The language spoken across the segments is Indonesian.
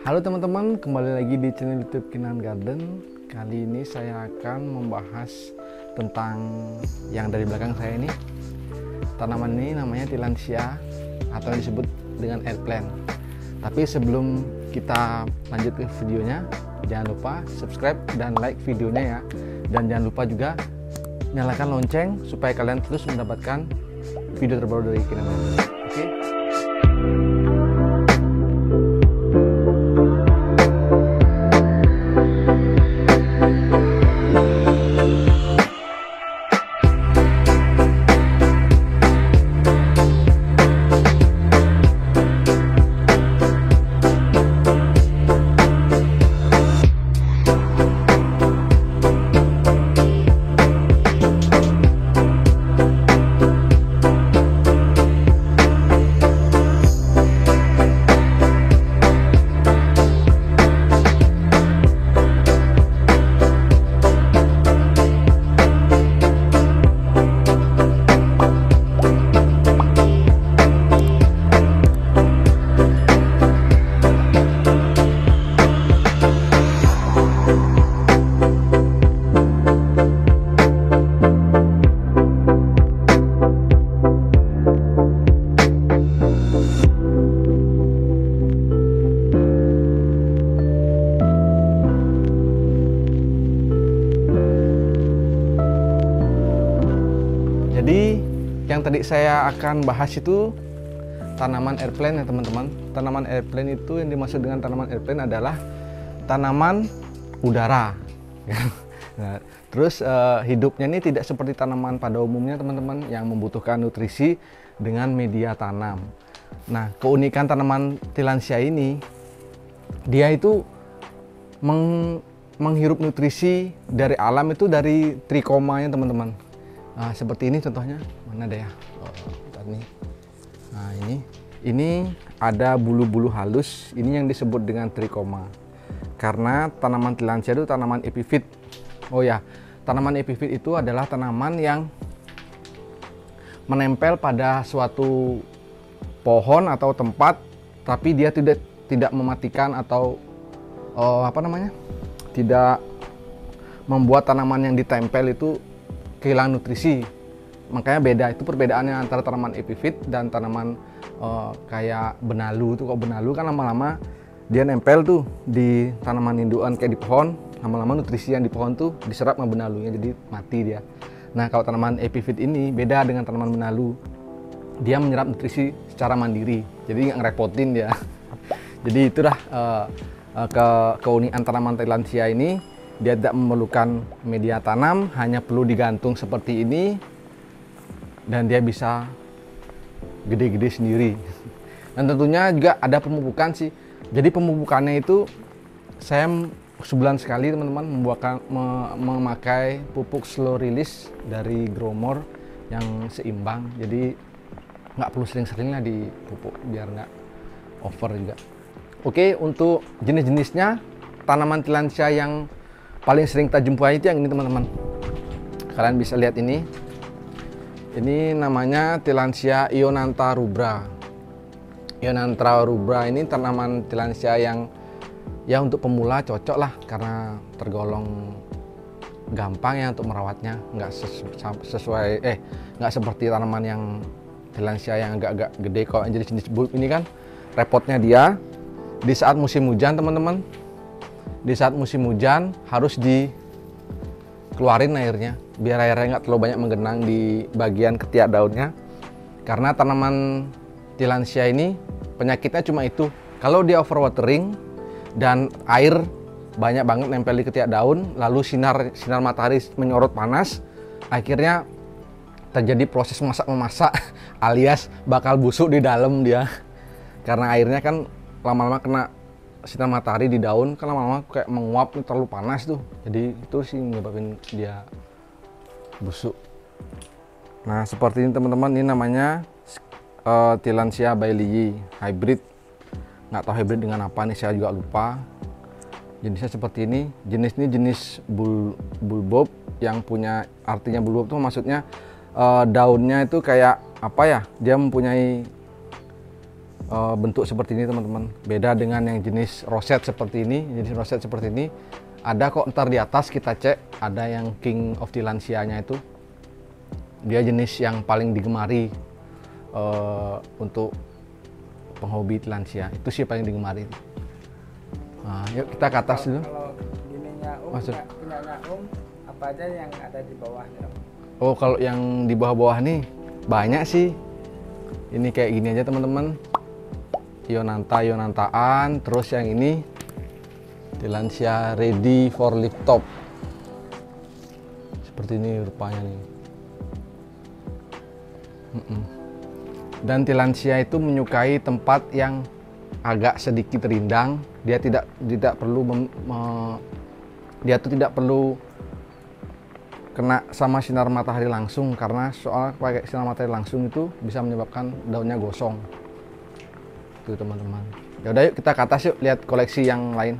Halo teman-teman, kembali lagi di channel YouTube Kinan Garden. Kali ini saya akan membahas tentang yang dari belakang saya ini. Tanaman ini namanya Tillandsia atau yang disebut dengan eggplant. Tapi sebelum kita lanjut ke videonya, jangan lupa subscribe dan like videonya ya. Dan jangan lupa juga nyalakan lonceng supaya kalian terus mendapatkan video terbaru dari Kinan Garden. Oke? Jadi yang tadi saya akan bahas itu tanaman airplant ya teman-teman. Tanaman airplant itu yang dimaksud dengan tanaman airplant adalah tanaman udara. Nah, terus hidupnya ini tidak seperti tanaman pada umumnya teman-teman yang membutuhkan nutrisi dengan media tanam. Nah, keunikan tanaman Tillandsia ini, dia itu menghirup nutrisi dari alam itu dari trikomanya teman-teman. Nah, seperti ini contohnya, mana ada ya? Nih. Nah, ini ada bulu-bulu halus, ini yang disebut dengan trikoma. Karena tanaman Tillandsia itu tanaman epifit. Oh ya, tanaman epifit itu adalah tanaman yang menempel pada suatu pohon atau tempat, tapi dia tidak mematikan atau tidak membuat tanaman yang ditempel itu kehilangan nutrisi. Makanya beda, itu perbedaannya antara tanaman epifit dan tanaman kayak benalu. Tuh kalau benalu kan lama-lama dia nempel tuh di tanaman indukan kayak di pohon, lama-lama nutrisi yang di pohon tuh diserap sama benalunya, jadi mati dia. Nah, kalau tanaman epifit ini beda dengan tanaman benalu, dia menyerap nutrisi secara mandiri, jadi nggak ngerepotin dia. Jadi itulah keunikan tanaman Tillandsia ini. Dia tidak memerlukan media tanam, hanya perlu digantung seperti ini dan dia bisa gede-gede sendiri. Dan tentunya juga ada pemupukan sih. Jadi pemupukannya itu saya sebulan sekali teman-teman memakai pupuk slow release dari Growmore yang seimbang. Jadi nggak perlu sering-sering lah dipupuk biar nggak over juga. Oke, untuk jenis-jenisnya tanaman Tillandsia yang paling sering kita jumpai itu yang ini teman-teman. Kalian bisa lihat ini. Ini namanya Tillandsia ionantha rubra. Ionantha rubra ini tanaman Tillandsia yang ya untuk pemula cocok lah karena tergolong gampang ya untuk merawatnya. Nggak seperti tanaman yang Tillandsia yang agak-agak gede. Kalau jenis-jenis bulb ini kan repotnya dia di saat musim hujan teman-teman. Di saat musim hujan harus dikeluarin airnya biar airnya nggak terlalu banyak menggenang di bagian ketiak daunnya, karena tanaman Tillandsia ini penyakitnya cuma itu, kalau dia overwatering dan air banyak banget nempel di ketiak daun, lalu sinar matahari menyorot panas, akhirnya terjadi proses masak-memasak alias bakal busuk di dalam dia, karena airnya kan lama-lama kena sinar matahari di daun kan lama-lama kayak menguap, terlalu panas tuh, jadi itu sih menyebabkan dia busuk. Nah, seperti ini teman-teman, ini namanya Tillandsia baileyii hybrid. Nggak tahu hybrid dengan apa nih, saya juga lupa. Jenisnya seperti ini. Jenis ini jenis bulbob yang punya, artinya bulbob itu maksudnya daunnya itu kayak apa ya, dia mempunyai bentuk seperti ini teman-teman. Beda dengan yang jenis roset seperti ini. Jenis roset seperti ini ada kok, ntar di atas kita cek ada yang King of Tillandsia-nya itu. Dia jenis yang paling digemari untuk penghobi Tillandsia. Itu sih paling digemari. Nah, yuk kita ke atas dulu. Kalau gininya punyanya apa aja yang ada di bawahnya? Oh, kalau yang di bawah-bawah nih banyak sih. Ini kayak gini aja teman-teman. Yonantaan, terus yang ini Tillandsia ready for lift top. Seperti ini rupanya nih. Dan Tillandsia itu menyukai tempat yang agak sedikit rindang. Dia tidak perlu kena sama sinar matahari langsung, karena soal pakai sinar matahari langsung itu bisa menyebabkan daunnya gosong. Itu teman-teman. Ya udah, yuk kita ke atas yuk lihat koleksi yang lain.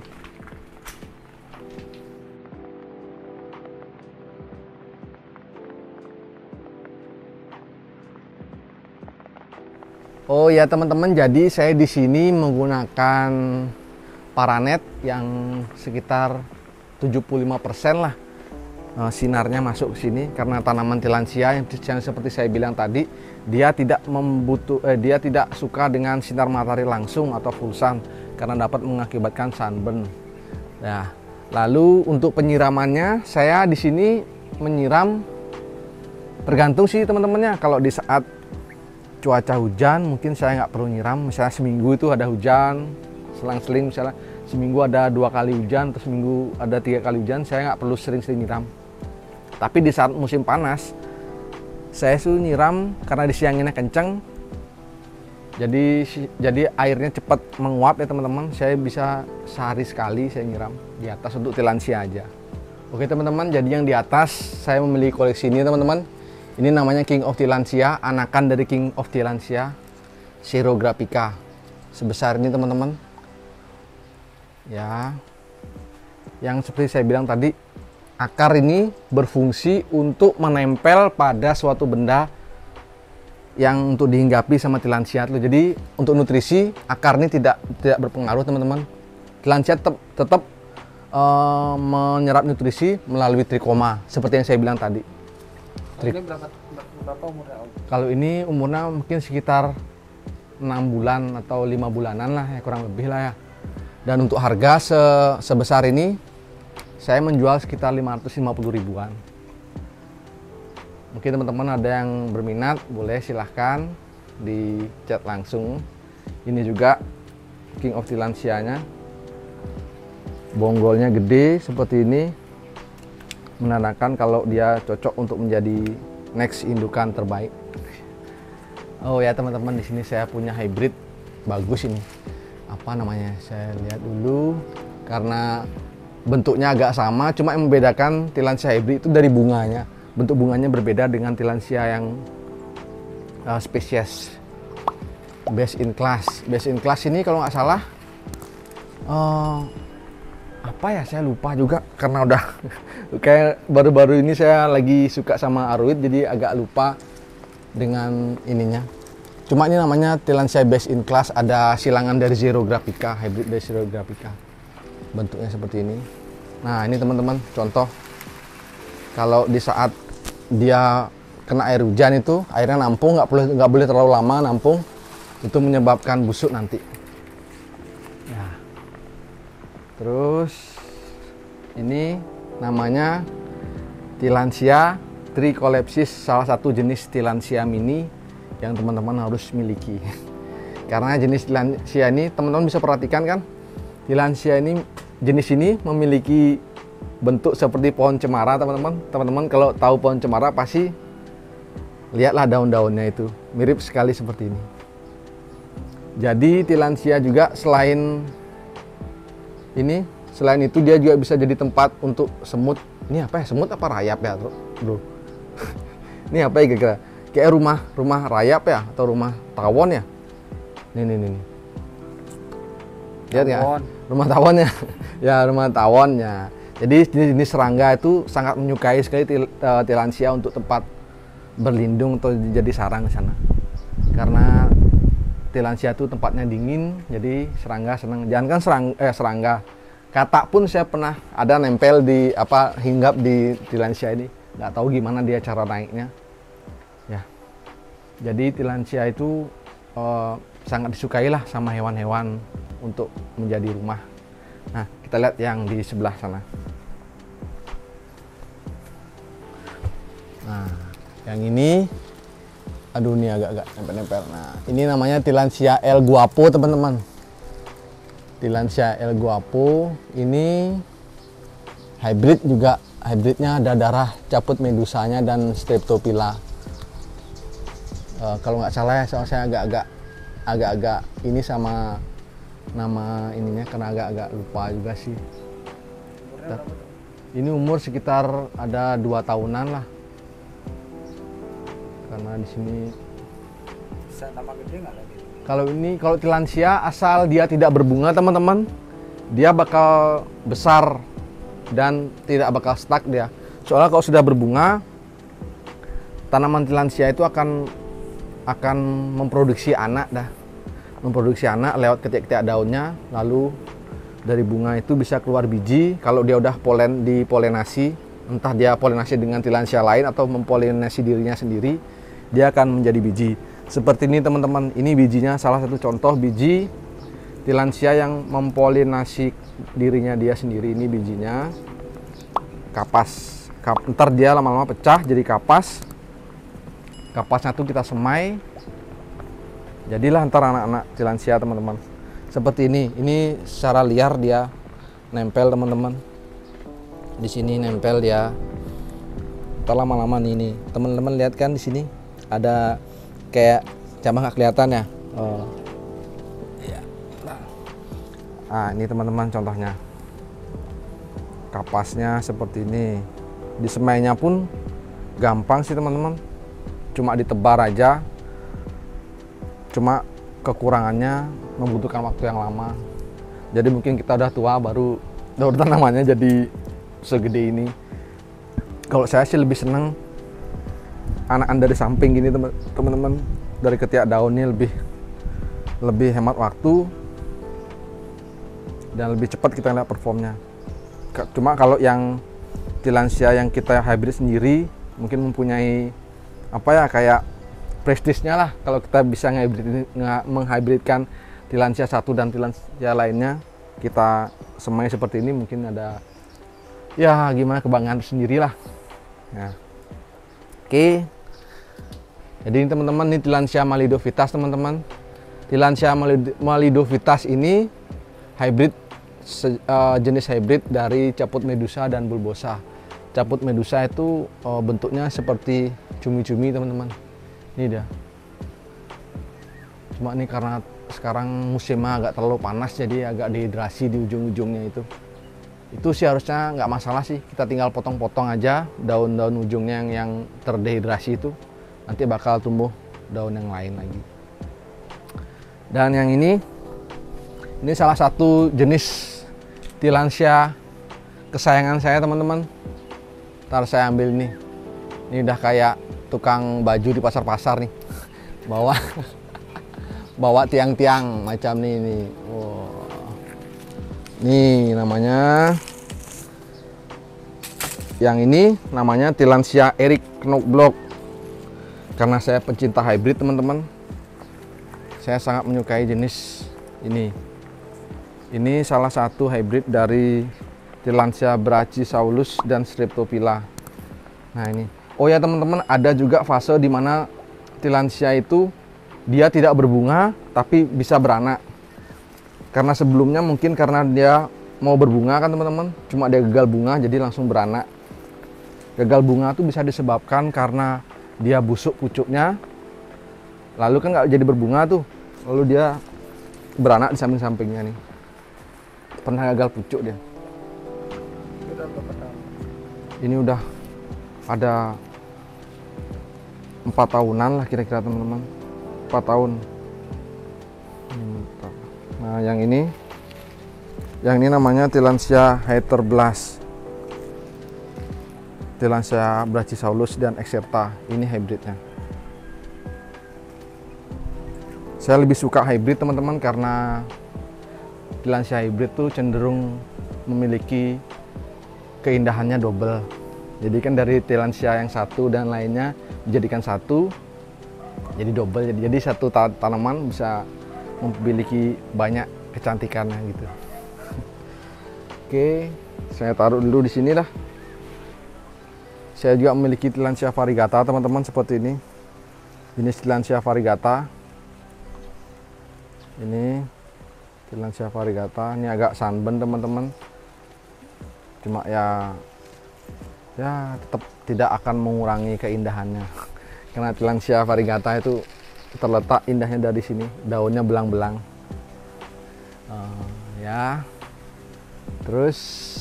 Oh ya teman-teman, jadi saya di sini menggunakan paranet yang sekitar 75% lah sinarnya masuk ke sini, karena tanaman Tillandsia yang seperti saya bilang tadi, dia tidak suka dengan sinar matahari langsung atau full sun karena dapat mengakibatkan sunburn. Nah, lalu untuk penyiramannya saya di sini menyiram tergantung sih teman-temannya. Kalau di saat cuaca hujan mungkin saya nggak perlu nyiram, misalnya seminggu itu ada hujan selang-seling, misalnya seminggu ada 2 kali hujan atau seminggu ada 3 kali hujan, saya nggak perlu sering-sering nyiram. Tapi di saat musim panas saya suruh nyiram karena disianginnya kenceng, jadi airnya cepat menguap ya teman-teman. Saya bisa sehari sekali saya nyiram di atas untuk Tillandsia aja. Oke teman-teman, jadi yang di atas saya memiliki koleksi ini teman-teman. Ini namanya King of Tillandsia, anakan dari King of Tillandsia, Xerographica. Sebesar ini teman-teman. Ya, yang seperti saya bilang tadi, akar ini berfungsi untuk menempel pada suatu benda yang untuk dihinggapi sama Tillandsia. Jadi untuk nutrisi, akar ini tidak berpengaruh teman-teman. Tillandsia tetap menyerap nutrisi melalui trikoma, seperti yang saya bilang tadi. Ini berapa umurnya Om? Kalau ini umurnya mungkin sekitar 6 bulan atau 5 bulanan lah ya, kurang lebih lah ya. Dan untuk harga sebesar ini saya menjual sekitar 550 ribuan. Mungkin teman-teman ada yang berminat, boleh silahkan di chat langsung. Ini juga King of Tillandsia-nya. Bonggolnya gede seperti ini, menandakan kalau dia cocok untuk menjadi next indukan terbaik. Oh ya teman-teman, di sini saya punya hybrid bagus ini. Apa namanya? Saya lihat dulu, karena bentuknya agak sama, cuma yang membedakan Tillandsia hybrid itu dari bunganya. Bentuk bunganya berbeda dengan Tillandsia yang spesies best in class. Best in class ini kalau nggak salah apa ya, saya lupa juga karena udah kayak baru-baru ini saya lagi suka sama Aruid, jadi agak lupa dengan ininya. Cuma ini namanya Tillandsia best in class, ada silangan dari Xerographica, hybrid dari Xerographica. Bentuknya seperti ini. Nah ini teman-teman contoh, kalau di saat dia kena air hujan itu airnya nampung, nggak boleh terlalu lama nampung, itu menyebabkan busuk nanti. Ya. Terus ini namanya Tillandsia tricolepsis, salah satu jenis Tillandsia mini yang teman-teman harus miliki. Karena jenis Tillandsia ini teman-teman bisa perhatikan kan, Tillandsia ini jenis ini memiliki bentuk seperti pohon cemara teman-teman. Teman-teman kalau tahu pohon cemara pasti lihatlah daun-daunnya itu mirip sekali seperti ini. Jadi Tillandsia juga selain itu dia juga bisa jadi tempat untuk semut. Ini apa ya, semut apa rayap ya bro? Ini apa ya kira-kira? Kayak rumah rayap ya, atau rumah tawon ya? Nih. Lihat ya, rumah tawonnya. Ya, rumah tawonnya. Jadi jenis serangga itu sangat menyukai sekali Tillandsia untuk tempat berlindung atau jadi sarang di sana. Karena Tilansia itu tempatnya dingin, jadi serangga senang. Jangan kan serangga, katak pun saya pernah ada nempel di hinggap di tilansia ini. Nggak tahu gimana dia cara naiknya. Ya, jadi tilansia itu sangat disukai lah sama hewan-hewan untuk menjadi rumah. Nah, kita lihat yang di sebelah sana. Nah, yang ini, aduh ini agak-agak nempel-nempel. Nah, ini namanya Tilansia El Guapo, teman-teman. Tilansia El Guapo ini hybrid juga. Hybridnya ada darah caput medusanya dan streptopila. Kalau nggak salah ya, soalnya saya agak-agak ini sama nama ininya karena agak-agak lupa juga sih. Ini umur sekitar ada 2 tahunan lah. Karena di sini Bisa tambah gede nggak lagi? kalau tilansia asal dia tidak berbunga, teman-teman, dia bakal besar dan tidak bakal stuck dia. Soalnya kalau sudah berbunga, tanaman tilansia itu akan memproduksi anak dah. Memproduksi anak lewat ketiak-ketiak daunnya, lalu dari bunga itu bisa keluar biji. Kalau dia udah dipolinasi, entah dia polinasi dengan tilansia lain atau mempolinasi dirinya sendiri, dia akan menjadi biji. Seperti ini, teman-teman. Ini bijinya, salah satu contoh biji tilansia yang mempolinasi dirinya dia sendiri. Ini bijinya kapas. Ntar dia lama-lama pecah jadi kapas. Kapasnya tuh kita semai. Jadilah antara anak-anak tilansia, teman-teman. Seperti ini. Ini secara liar dia nempel, teman-teman. Di sini nempel dia. Ntar lama-lama nih, teman-teman lihat kan di sini ada kayak cabang nggak kelihatan ya. Ya. Nah, ini teman-teman contohnya. Kapasnya seperti ini. Disemainya pun gampang sih, teman-teman. Cuma ditebar aja. Cuma kekurangannya membutuhkan waktu yang lama. Jadi mungkin kita udah tua baru tanamannya jadi segede ini. Kalau saya sih lebih seneng anakan dari samping gini, teman-teman. Dari ketiak daunnya lebih hemat waktu dan lebih cepat kita lihat performnya. Cuma kalau yang tilansia yang kita hybrid sendiri mungkin mempunyai kayak prestisnya lah. Kalau kita bisa menghybridkan tilansia satu dan tilansia lainnya, kita semai seperti ini, mungkin ada ya gimana kebanggaan sendiri lah. Ya. Oke. Jadi ini teman-teman, ini Tilansia malidovitas, teman-teman. Tilansia malidovitas ini hybrid, jenis hybrid dari caput medusa dan bulbosa. Caput medusa itu bentuknya seperti cumi-cumi, teman-teman. Ini dia. Cuma ini karena sekarang musimnya agak terlalu panas, jadi agak dehidrasi di ujung-ujungnya itu. Itu sih harusnya nggak masalah sih, kita tinggal potong-potong aja daun-daun ujungnya yang terdehidrasi itu. Nanti bakal tumbuh daun yang lain lagi. Dan yang ini salah satu jenis tilansia kesayangan saya, teman-teman. Ntar saya ambil ini. Ini udah kayak tukang baju di pasar-pasar nih. Bawa tiang-tiang macam ini. Wow. Nih namanya. Yang ini namanya Tilansia Erik Knobloch. Karena saya pencinta hybrid, teman-teman. Saya sangat menyukai jenis ini. Ini salah satu hybrid dari Tilansia brachysaurus dan streptopila. Nah ini. Oh ya teman-teman, ada juga fase di mana tilansia itu dia tidak berbunga tapi bisa beranak. Karena sebelumnya mungkin karena dia mau berbunga kan, teman-teman, cuma dia gagal bunga jadi langsung beranak. Gagal bunga itu bisa disebabkan karena dia busuk pucuknya, lalu kan nggak jadi berbunga tuh, lalu dia beranak di samping-sampingnya nih. Pernah gagal pucuk dia. Ini udah ada 4 tahunan lah kira-kira, teman-teman. 4 tahun. Nah yang ini namanya Tilansia Hyterblas, Tilansia brachysaurus dan excerta. Ini hybridnya. Saya lebih suka hybrid teman-teman, karena Tillandsia hybrid tuh cenderung memiliki keindahannya double. Jadi kan dari Tillandsia yang satu dan lainnya dijadikan satu, jadi double. Jadi satu tanaman bisa memiliki banyak kecantikannya gitu. Oke, saya taruh dulu di sini lah. Saya juga memiliki Tillandsia variegata teman-teman, seperti ini. Jenis Tillandsia variegata. Ini Tillandsia variegata. Ini agak sunburn teman-teman. Cuma ya tetap tidak akan mengurangi keindahannya. Karena Tillandsia variegata itu terletak indahnya dari sini. Daunnya belang-belang. Ya. Terus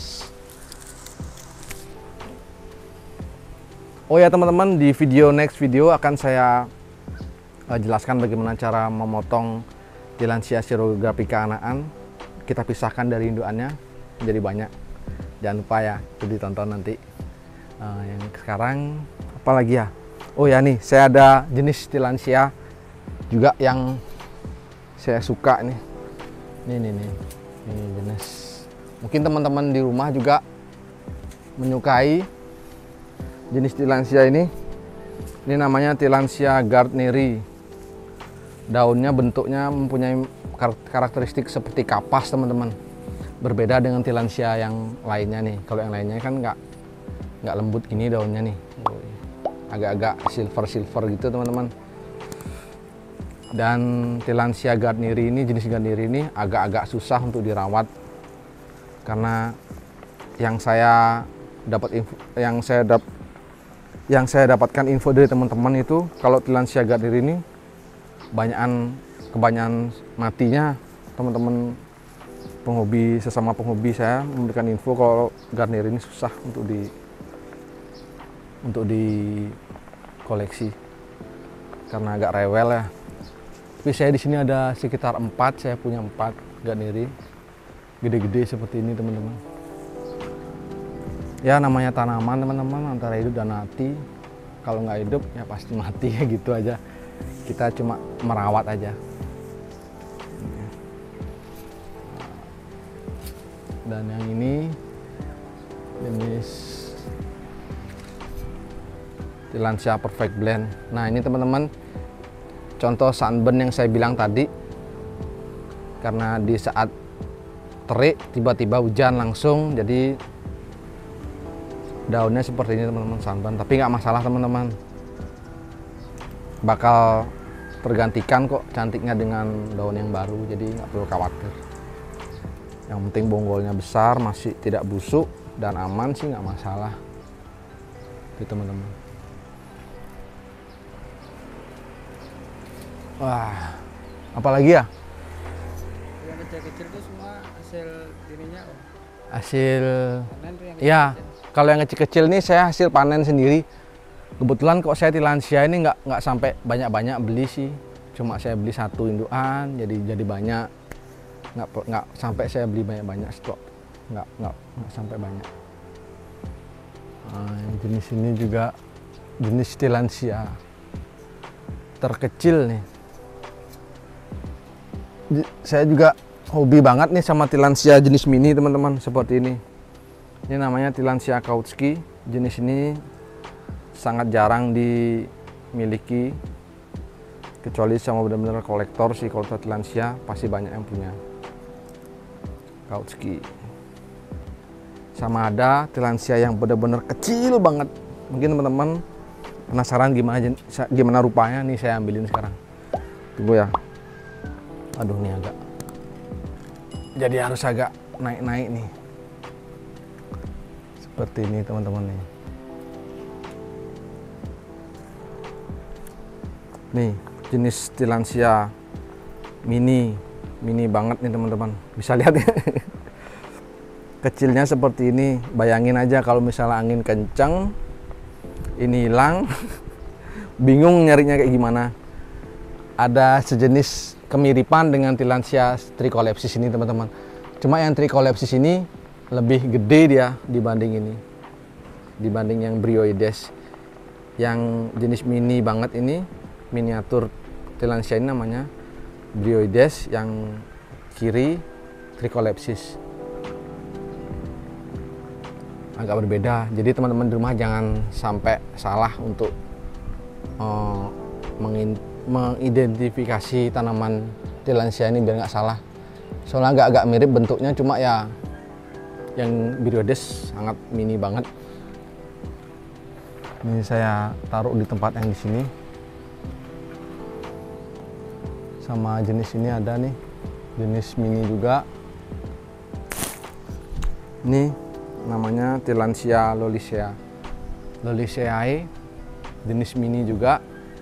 oh ya teman-teman, di next video akan saya jelaskan bagaimana cara memotong Tillandsia xerogapica anakan. Kita pisahkan dari indukannya menjadi banyak. Jangan lupa ya, itu ditonton nanti. Yang sekarang apa lagi ya? Oh ya nih, saya ada jenis Tillandsia juga yang saya suka nih. Ini jenis. Mungkin teman-teman di rumah juga menyukai jenis Tillandsia ini. Ini namanya Tillandsia gardneri. Daunnya bentuknya mempunyai karakteristik seperti kapas teman-teman. Berbeda dengan Tillandsia yang lainnya nih. Kalau yang lainnya kan nggak lembut gini daunnya nih. Agak-agak silver gitu teman-teman. Dan Tillandsia gardneri ini, jenis gardneri ini agak-agak susah untuk dirawat. Karena yang saya dapatkan info dari teman-teman itu, kalau Tillandsia gardneri ini kebanyakan matinya. Teman-teman sesama penghobi saya memberikan info kalau gardneri ini susah untuk di koleksi karena agak rewel ya. Tapi saya di sini ada sekitar 4, saya punya 4 gardneri gede-gede seperti ini teman-teman. Ya namanya tanaman teman-teman, antara hidup dan mati. Kalau nggak hidup ya pasti mati ya, gitu aja. Kita cuma merawat aja. Dan yang ini jenis Tillandsia perfect blend. Nah ini teman-teman contoh sunburn yang saya bilang tadi. Karena di saat terik tiba-tiba hujan langsung, jadi daunnya seperti ini teman-teman, sunburn. Tapi nggak masalah teman-teman, bakal tergantikan kok cantiknya dengan daun yang baru, jadi nggak perlu khawatir. Yang penting bonggolnya besar, masih tidak busuk dan aman sih, nggak masalah itu teman-teman. Wah, apalagi ya? Yang kecil-kecil itu semua hasil ininya Om. Hasil Panen tuh yang ya, kecil-kecil. kalau yang kecil-kecil nih saya hasil panen sendiri. Kebetulan kok saya Tillandsia ini nggak sampai banyak-banyak beli sih. Cuma saya beli 1 indukan, jadi banyak. Nggak sampai saya beli banyak-banyak stok. Nggak sampai banyak. Nah, yang jenis ini juga jenis Tillandsia terkecil nih. Saya juga hobi banget nih sama Tillandsia jenis mini teman-teman, seperti ini. Ini namanya Tillandsia Kautsky. Jenis ini sangat jarang dimiliki, kecuali sama benar-benar kolektor sih. Kolektor Tillandsia pasti banyak yang punya Kautsky. Sama ada Tillandsia yang benar-benar kecil banget. Mungkin teman-teman penasaran gimana rupanya, nih saya ambilin sekarang. Tunggu ya. Aduh, nih jadi harus agak naik-naik nih. Seperti ini teman-teman nih. Nih jenis Tillandsia mini banget nih teman-teman. Bisa lihat ya. Kecilnya seperti ini. Bayangin aja kalau misalnya angin kencang, ini hilang, bingung nyarinya kayak gimana. Ada sejenis kemiripan dengan Tillandsia tricolepsis ini teman-teman. Cuma yang tricolepsis ini lebih gede dia dibanding yang bryoides. Yang jenis mini banget ini, miniatur Tillandsia ini namanya Bryoides, yang kiri Tricholepsis. Agak berbeda, jadi teman-teman di rumah jangan sampai salah untuk mengidentifikasi tanaman Tillandsia ini biar nggak salah. Soalnya agak mirip bentuknya, cuma ya yang Bryoides sangat mini banget. Ini saya taruh di tempat yang di sini. Sama jenis ini ada nih, jenis mini juga. Ini namanya Tillandsia loliaceae, jenis mini juga.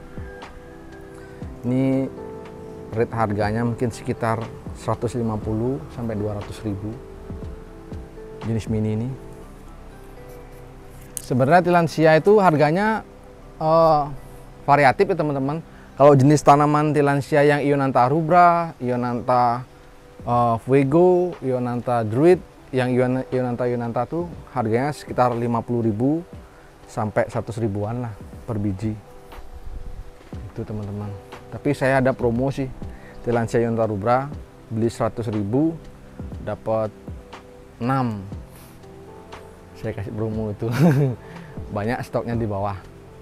Ini rate harganya mungkin sekitar 150 sampai 200 ribu jenis mini ini. Sebenarnya Tillandsia itu harganya variatif ya teman-teman. Kalau jenis tanaman Tillandsia yang Ionantha rubra, Ionantha fuego, Ionantha druid, yang Ionantha tuh harganya sekitar 50.000 sampai 100 ribuan lah per biji. Itu teman-teman. Tapi saya ada promo sih. Tillandsia Ionantha rubra beli 100.000 dapat 6. Saya kasih promo itu. Banyak stoknya di bawah.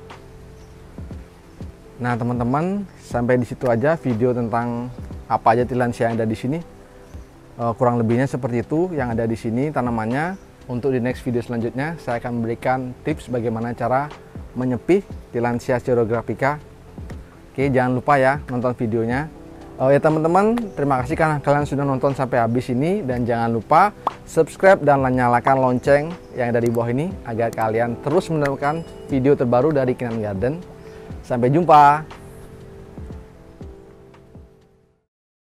Nah, teman-teman, sampai di situ aja video tentang apa aja Tillandsia yang ada di sini. Kurang lebihnya seperti itu yang ada di sini tanamannya. Untuk di next video selanjutnya saya akan memberikan tips bagaimana cara menyepih Tillandsia xerographica. Oke, jangan lupa ya nonton videonya. Ya teman-teman, terima kasih karena kalian sudah nonton sampai habis ini, dan jangan lupa subscribe dan nyalakan lonceng yang ada di bawah ini agar kalian terus menemukan video terbaru dari Kinan Garden. Sampai jumpa.